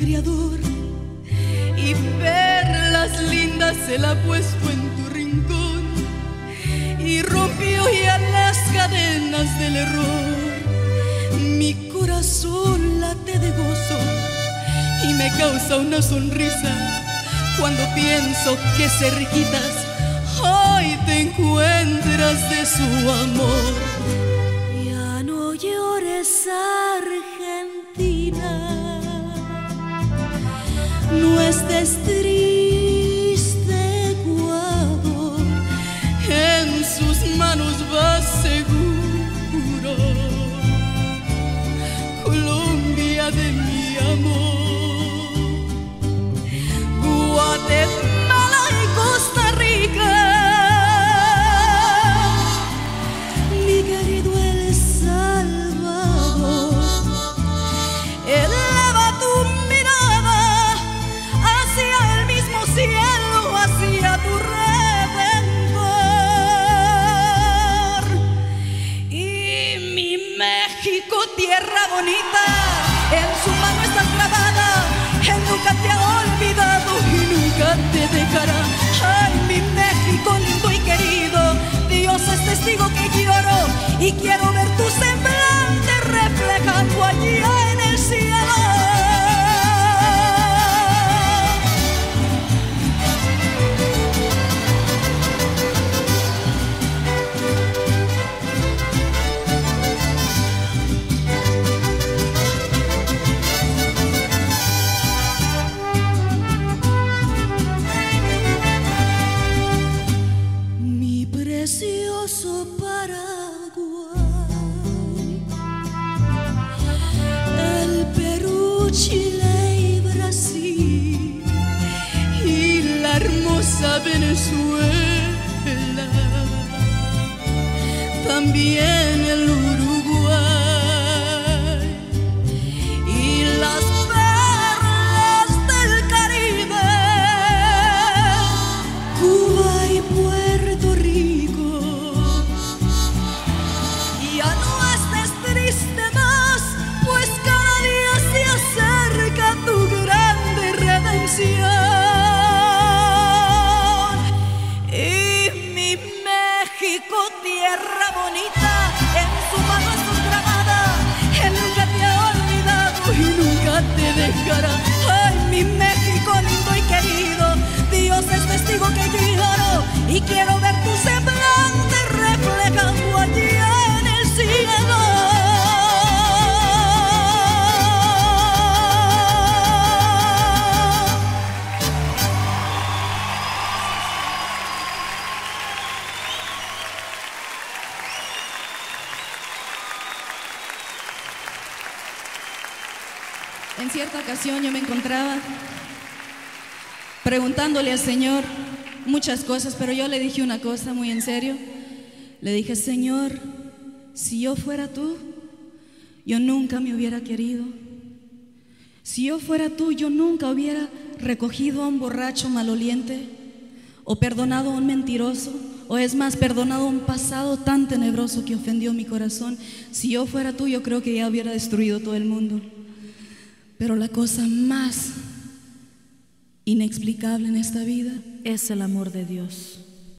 criador, y perlas lindas Él ha puesto en tu rincón, y rompió ya las cadenas del error. Mi corazón late de gozo y me causa una sonrisa cuando pienso que cerquitas hoy te encuentras de su amor. Ya no llores, Argentina, no estés triste, Ecuador, en sus manos vas seguro, Colombia de mi amor. Guatemala y Costa Rica, mi querido El Salvador, eleva tu mirada hacia el mismo cielo, hacia tu Redentor. Y mi México, tierra bonita, en su mano está clavada, Él nunca te ha olvidado y nunca te dejará. Ay, mi México lindo y querido, Dios es testigo que lloro y quiero ver tu semblante reflejando allá en el cielo. Precioso Paraguay, el Perú, Chile y Brasil, y la hermosa Venezuela, también el Uruguay y las perlas del Caribe, Cuba y Puerto Rico. Ya no estés triste más, pues cada día se acerca tu grande redención. Y mi México, tierra bonita, en su mano estás grabada, Él nunca te ha olvidado y nunca te dejará. Ay, mi México lindo y querido, Dios es testigo que yo lloro y quiero ver tu semblante reflejando allí en el cielo. En cierta ocasión yo me encontraba preguntándole al Señor muchas cosas, pero yo le dije una cosa muy en serio. Le dije: Señor, si yo fuera tú, yo nunca me hubiera querido. Si yo fuera tú, yo nunca hubiera recogido a un borracho maloliente, o perdonado a un mentiroso, o es más, perdonado un pasado tan tenebroso que ofendió mi corazón. Si yo fuera tú, yo creo que ya hubiera destruido todo el mundo. Pero la cosa más inexplicable en esta vida es el amor de Dios.